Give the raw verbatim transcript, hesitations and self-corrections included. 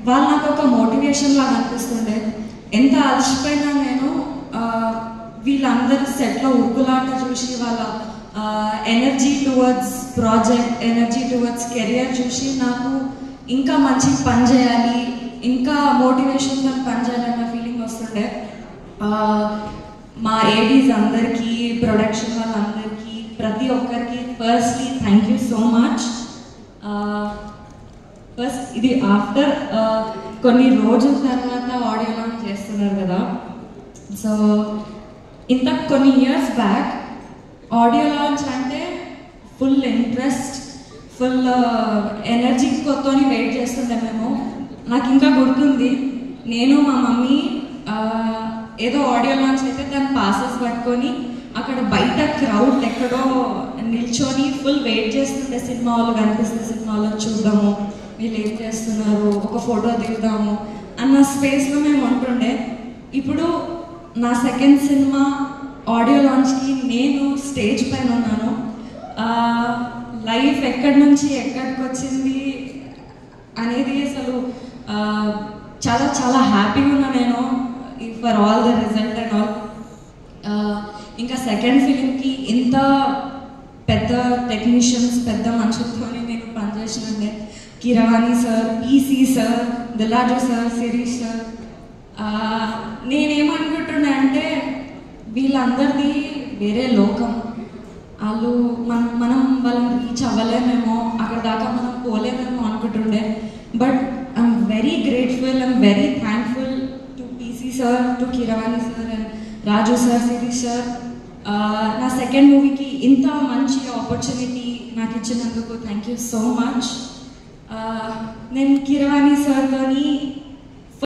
వాళ్ళు నాకు ఒక మోటివేషన్ లాగా అనిపిస్తుండే. ఎంత అలసిపోయినా నేను వీళ్ళందరూ సెట్లో ఉరుకులాట చూసి వాళ్ళ energy towards project, energy towards career చూసి నాకు ఇంకా మంచి పని చేయాలి, ఇంకా మోటివేషన్తో పని చేయాలన్న ఫీలింగ్ వస్తుండే. మా ఏడీస్ అందరికీ, ప్రొడక్షన్ వాళ్ళందరికీ, ప్రతి ఒక్కరికి firstly thank you so much. First ఇది ఆఫ్టర్ కొన్ని రోజుల తర్వాత ఆడియో లాంచ్ చేస్తున్నారు కదా. సో ఇంత కొన్ని ఇయర్స్ బ్యాక్ ఆడియో లాంచ్ అంటే ఫుల్ ఇంట్రెస్ట్, ఫుల్ ఎనర్జీ కొత్తని వెయిట్ చేస్తుండే మేము. నాకు ఇంకా గుర్తుంది, నేను మా మమ్మీ ఏదో ఆడియో లాంచ్ అయితే దాని పాసెస్ పట్టుకొని అక్కడ బయట క్రౌడ్ ఎక్కడో నిల్చొని ఫుల్ వెయిట్ చేస్తుండే. సినిమా వాళ్ళు కనిపిస్తే సినిమా వాళ్ళు చూద్దాము, వీళ్ళు ఏం చేస్తున్నారు, ఒక ఫోటో దిగుదాము అన్న స్పేస్లో మేము ఉంటుండే. ఇప్పుడు నా సెకండ్ సినిమా ఆడియో లాంచ్కి నేను స్టేజ్ పైన ఉన్నాను. లైఫ్ ఎక్కడి నుంచి ఎక్కడికి వచ్చింది అనేది అసలు చాలా చాలా హ్యాపీగా ఉన్నా నేను for all the result and all. ఇంకా సెకండ్ ఫిలింకి ఇంత పెద్ద టెక్నీషియన్స్, పెద్ద మనుషులతో నేను పనిచేసినండే. Keeravani sir, PC sir, Dil Raju sir, Sirish sir. నేనేమనుకుంటున్నా అంటే వీళ్ళందరిది వేరే లోకం. వాళ్ళు మనం మనం వాళ్ళని రీచ్ అవ్వలేమేమో, అక్కడ దాకా మనం పోలేమేమో అనుకుంటుండే. But I'm very grateful, I'm very thankful to PC sir, to Keeravani sir and Raju sir, Sirish sir. నా సెకండ్ మూవీకి ఇంత మంచి ఆపర్చునిటీ నాకు ఇచ్చినందుకు థ్యాంక్ యూ సో మచ్. నేను కిరవాణి సార్తోని